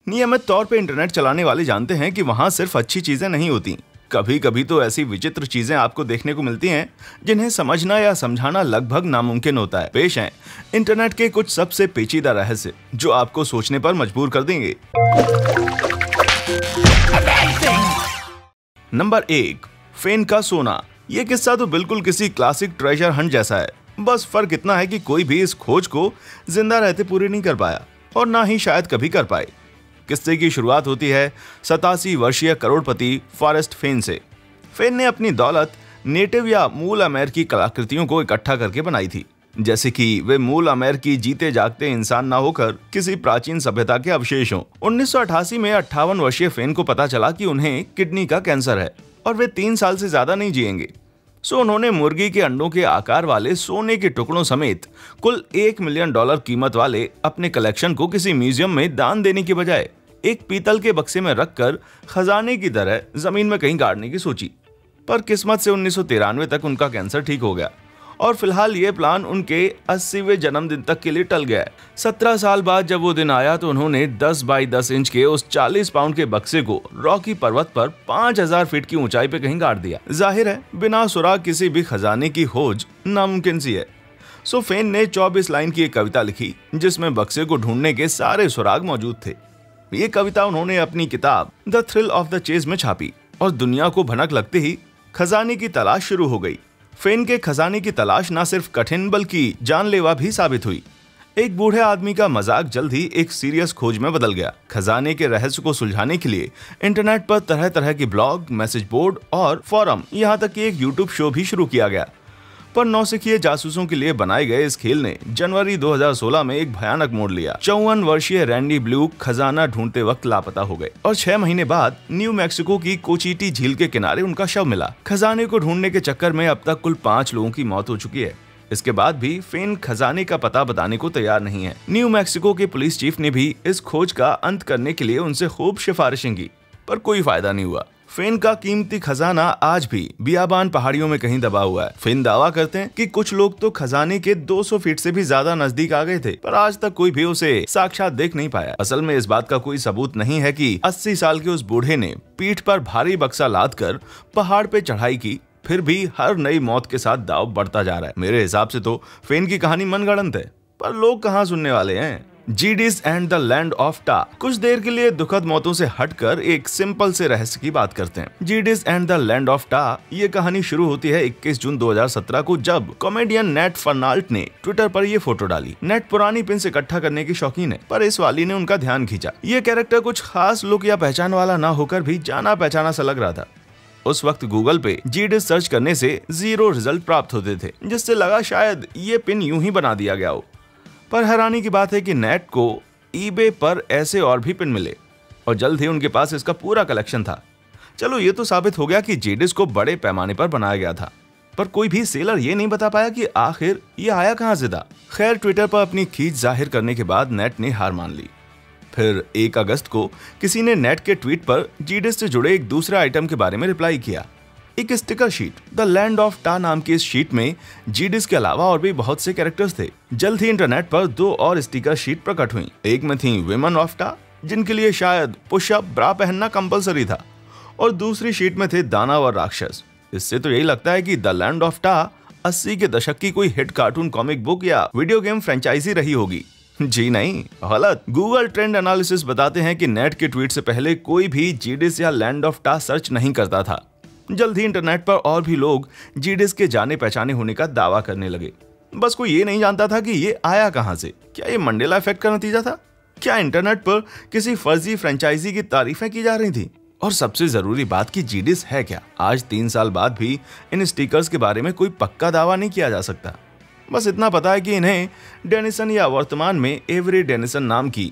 नियमित तौर पे इंटरनेट चलाने वाले जानते हैं कि वहां सिर्फ अच्छी चीजें नहीं होती, कभी कभी तो ऐसी विचित्र चीजें आपको देखने को मिलती हैं जिन्हें समझना या समझाना लगभग नामुमकिन होता है। पेश हैं इंटरनेट के कुछ सबसे पेचीदा रहस्य जो आपको सोचने पर मजबूर कर देंगे। नंबर 1, फेन का सोना। यह किस्सा तो बिल्कुल किसी क्लासिक ट्रेजर हंट जैसा है। बस फर्क इतना है कि कोई भी इस खोज को जिंदा रहते पूरी नहीं कर पाया और ना ही शायद कभी कर पाए। किस्से की शुरुआत होती है 87 वर्षीय करोड़पति फॉरेस्ट फेन से। फेन ने अपनी दौलत नेटिव या मूल अमेरिकी कलाकृतियों को इकट्ठा करके बनाई थी, जैसे कि वे मूल अमेरिकी जीते जागते इंसान ना होकर किसी प्राचीन सभ्यता के अवशेष हों। 1988 में 58 वर्षीय फेन को पता चला कि उन्हें किडनी का कैंसर है और वे 3 साल से ज्यादा नहीं जिएंगे। सो उन्होंने मुर्गी के अंडों के आकार वाले सोने के टुकड़ों समेत कुल $1 मिलियन कीमत वाले अपने कलेक्शन को किसी म्यूजियम में दान देने के बजाय एक पीतल के बक्से में रखकर खजाने की तरह जमीन में कहीं गाड़ने की सोची। पर किस्मत से 1993 तक उनका कैंसर ठीक हो गया और फिलहाल ये प्लान उनके 80वें जन्मदिन तक के लिए टल गया है। 17 साल बाद जब वो दिन आया तो उन्होंने 10 बाई 10 इंच के उस 40 पाउंड के बक्से को रॉकी पर्वत पर 5000 फीट की ऊंचाई पे कहीं गाड़ दिया। जाहिर है बिना सुराग किसी भी खजाने की खोज नामुमकिन सी है। सो फेन ने 24 लाइन की एक कविता लिखी जिसमें बक्से को ढूंढने के सारे सुराग मौजूद थे। ये कविता उन्होंने अपनी किताब the thrill of the chase में छापी और दुनिया को भनक लगते ही खजाने की तलाश शुरू हो गई। फेन के खजाने की तलाश न सिर्फ कठिन बल्कि जानलेवा भी साबित हुई। एक बूढ़े आदमी का मजाक जल्द ही एक सीरियस खोज में बदल गया। खजाने के रहस्य को सुलझाने के लिए इंटरनेट पर तरह तरह के ब्लॉग, मैसेज बोर्ड और फोरम, यहाँ तक कि एक यूट्यूब शो भी शुरू किया गया। पर नौसिखिए जासूसों के लिए बनाए गए इस खेल ने जनवरी 2016 में एक भयानक मोड़ लिया। 54 वर्षीय रैंडी ब्लू खजाना ढूंढते वक्त लापता हो गए और 6 महीने बाद न्यू मैक्सिको की कोचीटी झील के किनारे उनका शव मिला। खजाने को ढूंढने के चक्कर में अब तक कुल 5 लोगों की मौत हो चुकी है। इसके बाद भी फेन खजाने का पता बताने को तैयार नहीं है। न्यू मैक्सिको के पुलिस चीफ ने भी इस खोज का अंत करने के लिए उनसे खूब सिफारिशें की, पर कोई फायदा नहीं हुआ। फेन का कीमती खजाना आज भी बियाबान पहाड़ियों में कहीं दबा हुआ है। फेन दावा करते हैं कि कुछ लोग तो खजाने के 200 फीट से भी ज्यादा नजदीक आ गए थे, पर आज तक कोई भी उसे साक्षात देख नहीं पाया। असल में इस बात का कोई सबूत नहीं है कि 80 साल के उस बूढ़े ने पीठ पर भारी बक्सा लादकर पहाड़ पे चढ़ाई की, फिर भी हर नई मौत के साथ दाव बढ़ता जा रहा है। मेरे हिसाब से तो फेन की कहानी मनगढ़ंत है, पर लोग कहाँ सुनने वाले हैं। जीडिस एंड द लैंड ऑफ टा। कुछ देर के लिए दुखद मौतों से हटकर एक सिंपल से रहस्य की बात करते हैं। जीडिस एंड द लैंड ऑफ टा ये कहानी शुरू होती है 21 जून 2017 को, जब कॉमेडियन नेट फर्नाल्ट ने ट्विटर पर ये फोटो डाली। नेट पुरानी पिन्स इकट्ठा करने की शौकीन है, पर इस वाली ने उनका ध्यान खींचा। ये कैरेक्टर कुछ खास लुक या पहचान वाला ना होकर भी जाना पहचाना सा लग रहा था। उस वक्त गूगल पे जीडिस सर्च करने से 0 रिजल्ट प्राप्त होते थे, जिससे लगा शायद ये पिन यूं ही बना दिया गया हो। पर हैरानी की बात है कि नेट को ईबे पर ऐसे और भी पिन मिले और जल्द ही उनके पास इसका पूरा कलेक्शन था। चलो ये तो साबित हो गया कि जीडिस को बड़े पैमाने पर बनाया गया था, पर कोई भी सेलर ये नहीं बता पाया कि आखिर ये आया कहां से था। खैर, ट्विटर पर अपनी खींच जाहिर करने के बाद नेट ने हार मान ली। फिर 1 अगस्त को किसी ने नेट के ट्वीट पर जीडिस से जुड़े एक दूसरे आइटम के बारे में रिप्लाई किया। एक sticker sheet. The land of टा नाम की इस शीट में जीडिस के अलावा और भी बहुत से कैरेक्टर्स थे। जल्द ही इंटरनेट पर 2 और स्टिकर शीट प्रकट हुई। एक में थी विमेन ऑफ टा, जिनके लिए शायद पुशअप ब्रा पहनना कंपलसरी था, और दूसरी शीट में थे दानव और राक्षस। इससे तो यही लगता है कि द लैंड ऑफ टा 80 के दशक की कोई हिट कार्टून, कॉमिक बुक या वीडियो गेम फ्रेंचाइजी रही होगी। जी नहीं, गलत। गूगल ट्रेंड एनालिसिस बताते हैं कि नेट के ट्वीट से पहले कोई भी जीडिस या लैंड ऑफ टा सर्च नहीं करता था। जल्द ही इंटरनेट पर और भी लोग जीडिस के जाने पहचाने होने का दावा करने लगे। बस कोई ये नहीं जानता था कि ये आया कहां से। क्या ये मंडेला इफेक्ट का नतीजा था? क्या इंटरनेट पर किसी फर्जी फ्रेंचाइजी की तारीफें की जा रही थी? और सबसे जरूरी बात कि जीडिस है क्या? आज 3 साल बाद भी इन स्टिकर्स के बारे में कोई पक्का दावा नहीं किया जा सकता। बस इतना पता है कि इन्हें डेनिसन या वर्तमान में एवरी डेनिसन नाम की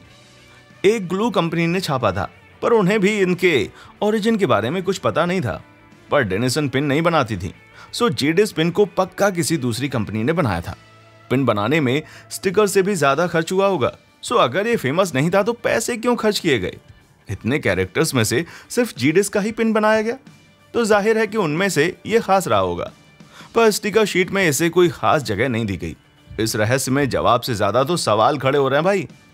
एक ग्लू कंपनी ने छापा था, पर उन्हें भी इनके ओरिजिन के बारे में कुछ पता नहीं था। पर डेनिसन पिन नहीं बनाती थी, सो जीडिस पिन को पक्का किसी दूसरी कंपनी ने बनाया था। पिन बनाने में स्टिकर से भी ज्यादा खर्च हुआ होगा। सो अगर ये फेमस नहीं था तो पैसे क्यों खर्च किए गए? इतने कैरेक्टर्स में से सिर्फ जीडिस का ही पिन बनाया गया, तो जाहिर है कि उनमें से ये खास रहा होगा। पर स्टिकर शीट में इसे कोई खास जगह नहीं दी गई। इस रहस्य में जवाब से ज्यादा तो सवाल खड़े हो रहे हैं भाई।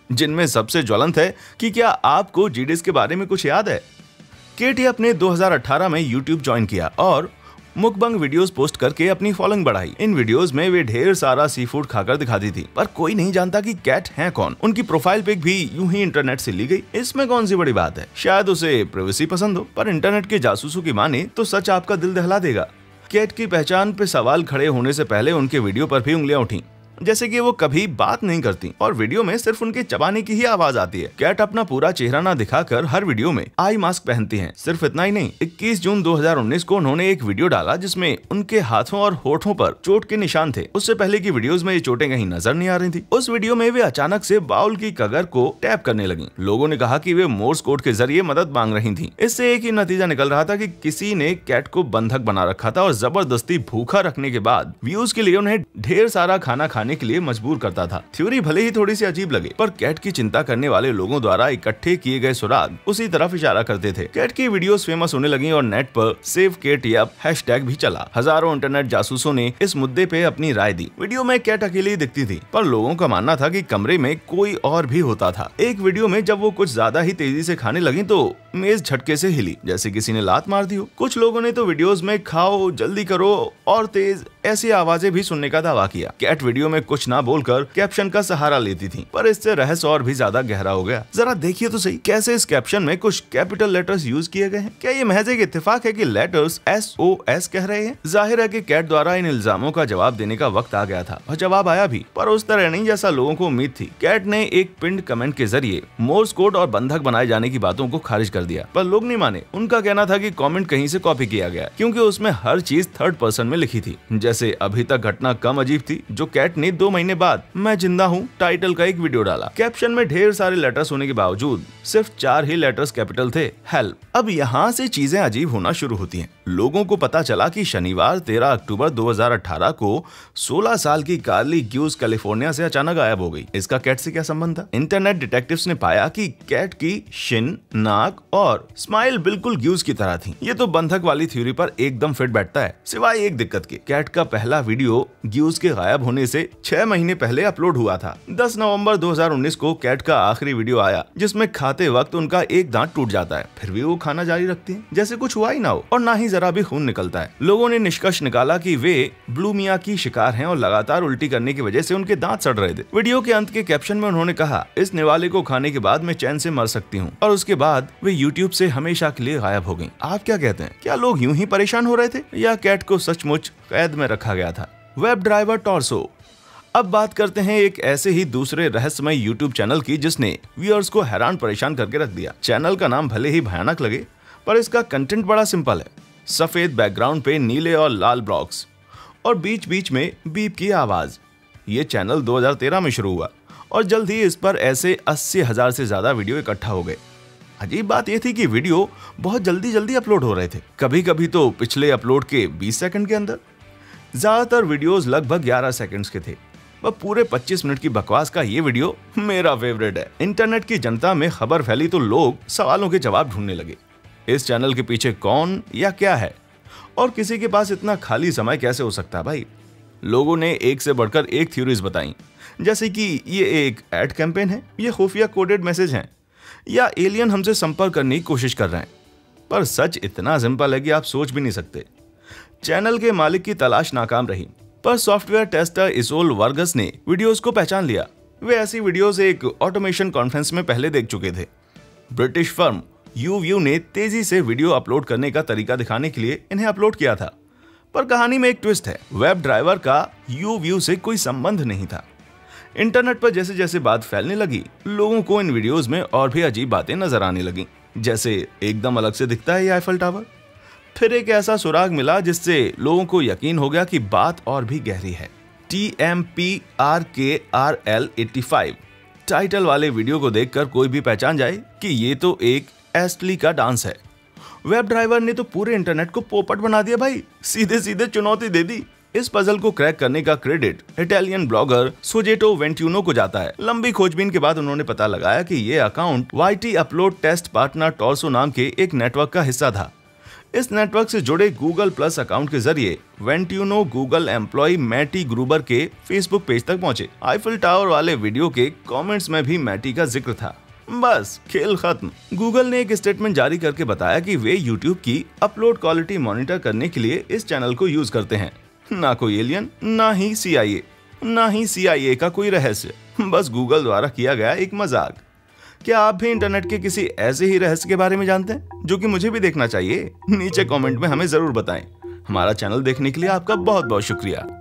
जिनमें सबसे ज्वलंत है कि क्या आपको जीडिस के बारे में कुछ याद है। केट अपने 2018 में यूट्यूब ज्वाइन किया और मुकबंग वीडियोस पोस्ट करके अपनी फॉलोइंग बढ़ाई। इन वीडियोस में वे ढेर सारा सी फूड खाकर दिखाती थी, पर कोई नहीं जानता कि कैट है कौन। उनकी प्रोफाइल पिक भी यूं ही इंटरनेट से ली गई। इसमें कौन सी बड़ी बात है, शायद उसे प्राइवेसी पसंद हो, पर इंटरनेट के जासूसों की माने तो सच आपका दिल दहला देगा। कैट की पहचान पे सवाल खड़े होने से पहले उनके वीडियो पर भी उंगलियां उठी, जैसे कि वो कभी बात नहीं करती और वीडियो में सिर्फ उनके चबाने की ही आवाज आती है। कैट अपना पूरा चेहरा ना दिखाकर हर वीडियो में आई मास्क पहनती हैं। सिर्फ इतना ही नहीं, 21 जून 2019 को उन्होंने एक वीडियो डाला जिसमें उनके हाथों और होठों पर चोट के निशान थे। उससे पहले की वीडियोस में ये चोटें कहीं नजर नहीं आ रही थी। उस वीडियो में वे अचानक से बाउल की कगर को टैप करने लगी। लोगों ने कहा कि वे मोर्स कोड के जरिए मदद मांग रही थी। इससे एक ही नतीजा निकल रहा था कि किसी ने कैट को बंधक बना रखा था और जबरदस्ती भूखा रखने के बाद व्यूज के लिए उन्हें ढेर सारा खाना खाने के लिए मजबूर करता था। थ्योरी भले ही थोड़ी सी अजीब लगे, पर कैट की चिंता करने वाले लोगों द्वारा इकट्ठे किए गए सुराग उसी तरफ इशारा करते थे। कैट की वीडियोस फेमस होने लगी और नेट पर सेव केट यप हैशटैग भी चला। हजारों इंटरनेट जासूसों ने इस मुद्दे पे अपनी राय दी। वीडियो में कैट अकेली दिखती थी, पर लोगों का मानना था कि कमरे में कोई और भी होता था। एक वीडियो में जब वो कुछ ज्यादा ही तेजी से खाने लगी तो मेज झटके से हिली, जैसे किसी ने लात मार दी हो। कुछ लोगों ने तो वीडियोस में खाओ, जल्दी करो और तेज ऐसी आवाजें भी सुनने का दावा किया। कैट वीडियो में कुछ ना बोलकर कैप्शन का सहारा लेती थी, पर इससे रहस्य और भी ज्यादा गहरा हो गया। जरा देखिए तो सही, कैसे इस कैप्शन में कुछ कैपिटल लेटर्स यूज किए गए हैं। क्या ये महज एक इत्तेफाक है कि लेटर्स SOS कह रहे हैं? जाहिर है कि कैट द्वारा इन इल्जामों का जवाब देने का वक्त आ गया था और जवाब आया भी, पर उस तरह नहीं जैसा लोगों को उम्मीद थी। कैट ने एक पिंड कमेंट के जरिए मोर्स कोड और बंधक बनाए जाने की बातों को खारिज कर दिया, पर लोग नहीं माने। उनका कहना था कि कमेंट कहीं से कॉपी किया गया, क्योंकि उसमें हर चीज थर्ड पर्सन में लिखी थी। जैसे अभी तक घटना कम अजीब थी जो कैट ने 2 महीने बाद मैं जिंदा हूँ टाइटल का एक वीडियो डाला। कैप्शन में ढेर सारे लेटर्स होने के बावजूद सिर्फ 4 ही लेटर्स कैपिटल थे, हेल्प। अब यहाँ से चीजें अजीब होना शुरू होती हैं। लोगों को पता चला कि शनिवार 13 अक्टूबर 2018 को 16 साल की कार्ली ग्यूज कैलिफोर्निया से अचानक गायब हो गई। इसका कैट से क्या संबंध था? इंटरनेट डिटेक्टिव्स ने पाया कि कैट की शिन, नाक और स्माइल बिल्कुल ग्यूज की तरह थी। ये तो बंधक वाली थ्योरी पर एकदम फिट बैठता है, सिवाय एक दिक्कत के। कैट का पहला वीडियो ग्यूज के गायब होने से 6 महीने पहले अपलोड हुआ था। 10 नवंबर 2019 को कैट का आखिरी वीडियो आया जिसमें खाते वक्त उनका एक दांत टूट जाता है, फिर भी वो खाना जारी रखती हैं जैसे कुछ हुआ ही ना हो और ना ही जरा भी खून निकलता है। लोगों ने निष्कर्ष निकाला कि वे ब्लूमिया की शिकार हैं और लगातार उल्टी करने की वजह से उनके दांत सड़ रहे थे। वीडियो के अंत के कैप्शन में उन्होंने कहा, इस निवाले को खाने के बाद मैं चैन से मर सकती हूँ, और उसके बाद वे यूट्यूब से हमेशा के लिए गायब हो गयी। आप क्या कहते हैं? क्या लोग यूं ही परेशान हो रहे थे या कैट को सचमुच कैद में रखा गया था? Web driver torso. अब बात करते हैं एक ऐसे ही दूसरे रहस्यमय यूट्यूब चैनल की जिसने व्यूअर्स को हैरान परेशान करके रख दिया। चैनल का नाम भले ही भयानक लगे, पर इसका कंटेंट बड़ा सिंपल है। सफेद बैकग्राउंड पे नीले और लाल ब्लॉक्स और बीच बीच में बीप की आवाज। ये चैनल 2013 में शुरू हुआ और जल्द ही इस पर ऐसे 80,000 से ज्यादा वीडियो इकट्ठा हो गए। अजीब बात यह थी कि वीडियो बहुत जल्दी अपलोड हो रहे थे, कभी कभी तो पिछले अपलोड के 20 सेकंड के अंदर। ज्यादातर वीडियोस लगभग 11 सेकंड्स के थे। वह पूरे 25 मिनट की बकवास का ये वीडियो मेरा फेवरेट है। इंटरनेट की जनता में खबर फैली तो लोग सवालों के जवाब ढूंढने लगे। इस चैनल के पीछे कौन या क्या है और किसी के पास इतना खाली समय कैसे हो सकता है भाई? लोगों ने एक से बढ़कर एक थ्योरीज बताई, जैसे कि ये एक एड कैंपेन है, ये खुफिया कोडेड मैसेज हैं, या एलियन हमसे संपर्क करने की कोशिश कर रहे हैं। पर सच इतना सिंपल है कि आप सोच भी नहीं सकते। चैनल के मालिक की तलाश नाकाम रही, पर सॉफ्टवेयर टेस्टर इसोल वर्गस ने वीडियोस को पहचान लिया। वे ऐसी वीडियोस एक ऑटोमेशन कॉन्फ्रेंस में पहले देख चुके थे। ब्रिटिश फर्म YouView ने तेजी से वीडियो अपलोड करने का तरीका दिखाने के लिए इन्हें अपलोड किया था। पर कहानी में एक ट्विस्ट है, वेब ड्राइवर का YouView से कोई संबंध नहीं था। इंटरनेट पर जैसे जैसे बात फैलने लगी, लोगों को इन वीडियोस में और भी अजीब बातें नजर आने लगी, जैसे एकदम अलग से दिखता है ये आईफल टावर। फिर एक ऐसा सुराग मिला जिससे लोगों को यकीन हो गया कि बात और भी गहरी है। TMPRKRL85 टाइटल वाले वीडियो को देखकर कोई भी पहचान जाए कि ये तो एक एस्टली का डांस है। वेब ड्राइवर ने तो पूरे इंटरनेट को पोपट बना दिया भाई, सीधे सीधे चुनौती दे दी। इस पजल को क्रैक करने का क्रेडिट इटालियन ब्लॉगर सोजेटो वेंट्यूनो को जाता है। लंबी खोजबीन के बाद उन्होंने पता लगाया कि ये account YT upload test partner torso नाम के एक नेटवर्क का हिस्सा था। इस नेटवर्क से जुड़े गूगल प्लस अकाउंट के जरिए वेंट्यूनो गूगल एम्प्लॉय मैटी ग्रूबर के फेसबुक पेज तक पहुंचे। आईफिल टावर वाले वीडियो के कमेंट्स में भी मैटी का जिक्र था। बस खेल खत्म। गूगल ने एक स्टेटमेंट जारी करके बताया कि वे यूट्यूब की अपलोड क्वालिटी मॉनिटर करने के लिए इस चैनल को यूज करते हैं। ना कोई एलियन, ना ही CIA का कोई रहस्य, बस गूगल द्वारा किया गया एक मजाक। क्या आप भी इंटरनेट के किसी ऐसे ही रहस्य के बारे में जानते हैं जो कि मुझे भी देखना चाहिए? नीचे कमेंट में हमें जरूर बताएं। हमारा चैनल देखने के लिए आपका बहुत बहुत शुक्रिया।